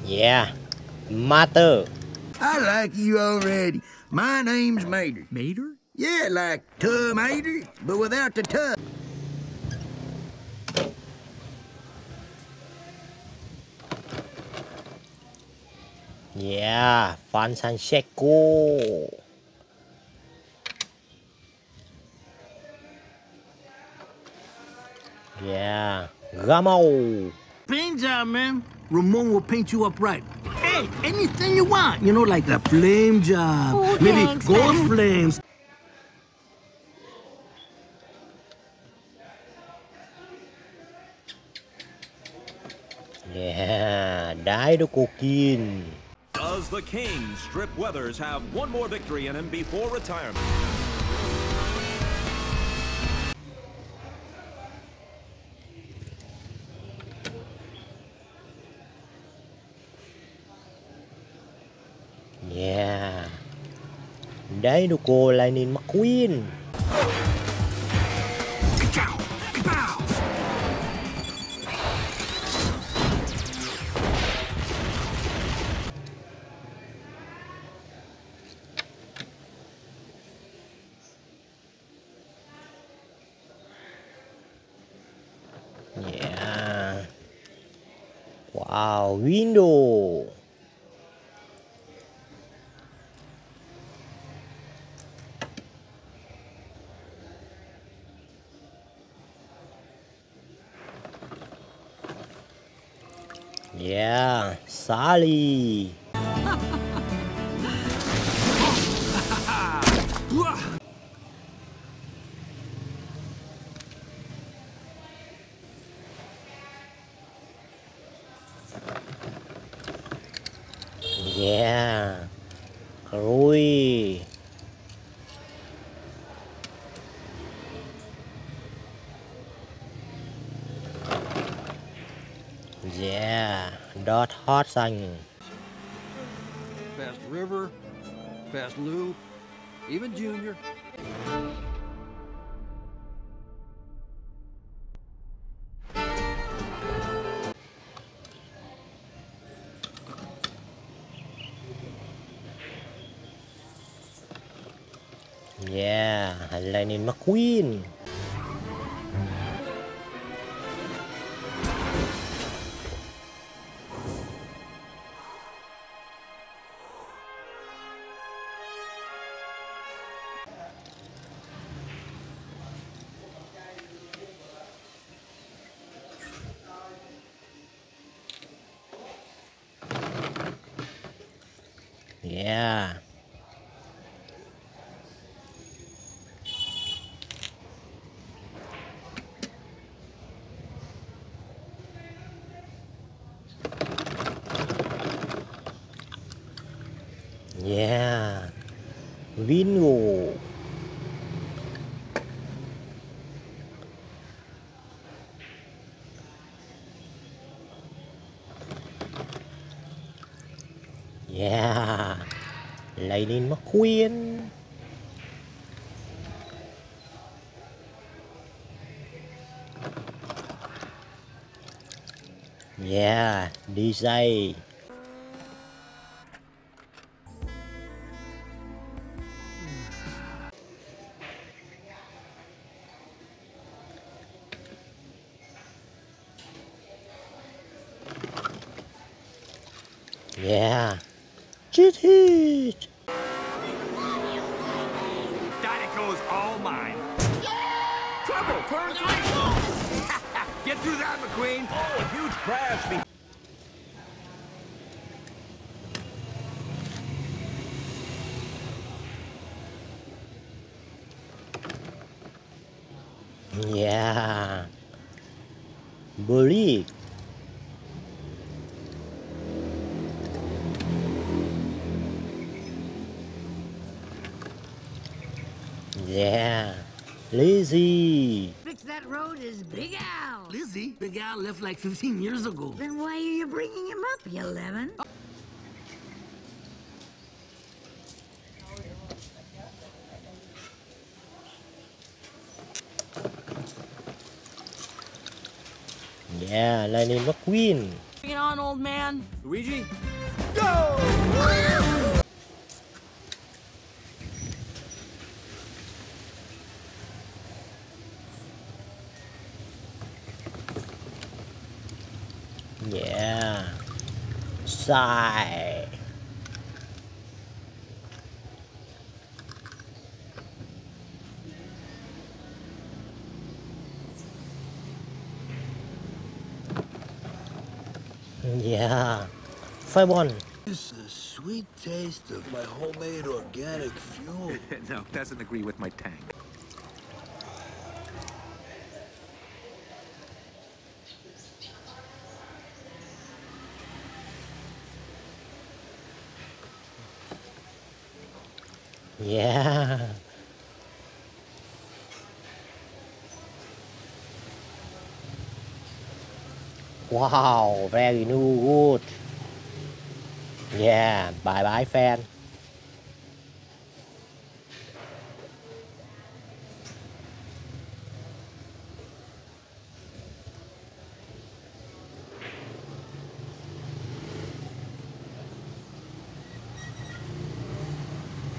Yeah, Mater. I like you already. My name's Mater. Mater? Yeah, like tomater, but without the tub. Yeah, Francesco. Yeah, Gamo. Paint job, man. Ramon will paint you up right. Hey, anything you want. You know, like a flame job. Oh, maybe thanks, gold man. flames. Yeah, die the cooking. Does the king, Strip Weathers, have one more victory in him before retirement? Yeah. Die the cô Lightning McQueen. Yeah. Wow, window. Yeah, Sally. Yeah, Rui. Yeah, Dot Hot Sun. Past River, past Lou, even Junior. Yeah, Lightning McQueen. Yeah. Yeah. Vingo. Yeah. Lightning McQueen. Yeah, DJ. Yeah. Cheat hit. Dinoco's all mine. Trouble, turn three. Get through that, McQueen. Oh, a huge crash. Yeah. Bully. Yeah. Lizzie. Fix that road is Big Al. Lizzie, the guy left like 15 years ago. Then why are you bringing him up, you lemon? Yeah, Lightning McQueen. Bring it on, old man. Luigi, Yeah. Sigh. Yeah. Fireball. It's the sweet taste of my homemade organic fuel. No, doesn't agree with my tank. Yeah. Wow, very good. Yeah, bye bye fan.